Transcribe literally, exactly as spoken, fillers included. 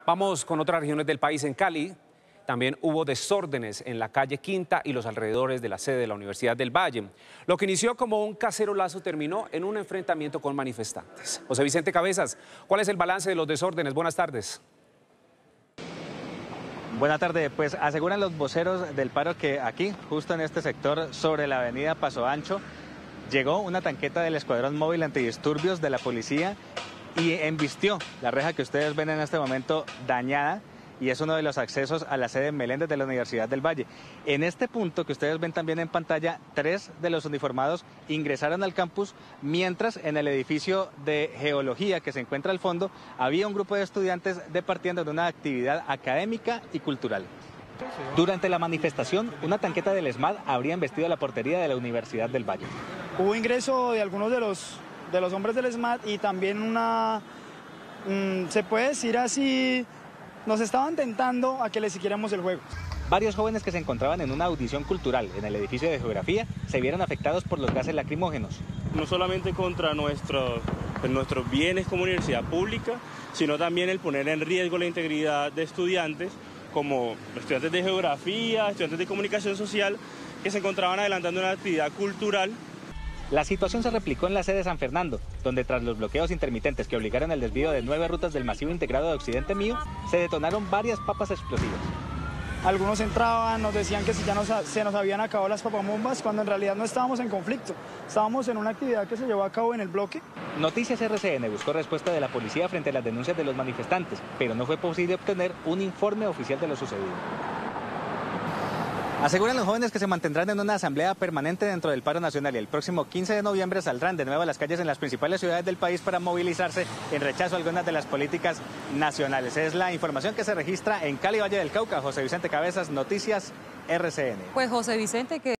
Vamos con otras regiones del país. En Cali también hubo desórdenes en la calle Quinta y los alrededores de la sede de la Universidad del Valle. Lo que inició como un cacerolazo terminó en un enfrentamiento con manifestantes. José Vicente Cabezas, ¿cuál es el balance de los desórdenes? Buenas tardes. Buenas tardes, pues aseguran los voceros del paro que aquí, justo en este sector, sobre la avenida Paso Ancho, llegó una tanqueta del Escuadrón Móvil Antidisturbios de la policía y embistió la reja que ustedes ven en este momento dañada, y es uno de los accesos a la sede Meléndez de la Universidad del Valle. En este punto que ustedes ven también en pantalla, tres de los uniformados ingresaron al campus, mientras en el edificio de geología que se encuentra al fondo había un grupo de estudiantes departiendo de una actividad académica y cultural. Durante la manifestación, una tanqueta del ESMAD habría embestido la portería de la Universidad del Valle. Hubo ingreso de algunos de los, de los hombres del ESMAD y también una, mmm, se puede decir así, nos estaban tentando a que le siguiéramos el juego. Varios jóvenes que se encontraban en una audición cultural en el edificio de geografía se vieron afectados por los gases lacrimógenos. No solamente contra nuestros, nuestros bienes como universidad pública, sino también el poner en riesgo la integridad de estudiantes, como estudiantes de geografía, estudiantes de comunicación social, que se encontraban adelantando una actividad cultural. La situación se replicó en la sede de San Fernando, donde tras los bloqueos intermitentes que obligaron el desvío de nueve rutas del masivo integrado de Occidente Mío, se detonaron varias papas explosivas. Algunos entraban, nos decían que si ya nos, se nos habían acabado las papabombas, cuando en realidad no estábamos en conflicto. Estábamos en una actividad que se llevó a cabo en el bloque. Noticias R C N buscó respuesta de la policía frente a las denuncias de los manifestantes, pero no fue posible obtener un informe oficial de lo sucedido. Aseguran los jóvenes que se mantendrán en una asamblea permanente dentro del paro nacional y el próximo quince de noviembre saldrán de nuevo a las calles en las principales ciudades del país para movilizarse en rechazo a algunas de las políticas nacionales. Es la información que se registra en Cali, Valle del Cauca. José Vicente Cabezas, Noticias R C N. Pues José Vicente, que